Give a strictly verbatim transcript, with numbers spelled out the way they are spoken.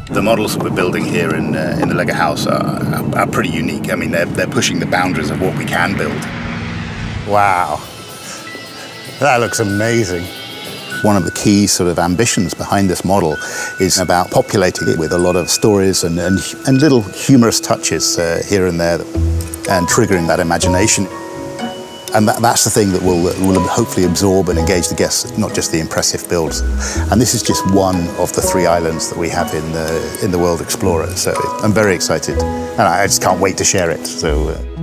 The models that we're building here in, uh, in the Lego house are, are, are pretty unique. I mean, they're, they're pushing the boundaries of what we can build. Wow, that looks amazing. One of the key sort of ambitions behind this model is about populating it with a lot of stories and, and, and little humorous touches uh, here and there and triggering that imagination. And that, that's the thing that will, will hopefully absorb and engage the guests, not just the impressive builds. And this is just one of the three islands that we have in the, in the World Explorer. So I'm very excited, and I just can't wait to share it. So. Uh...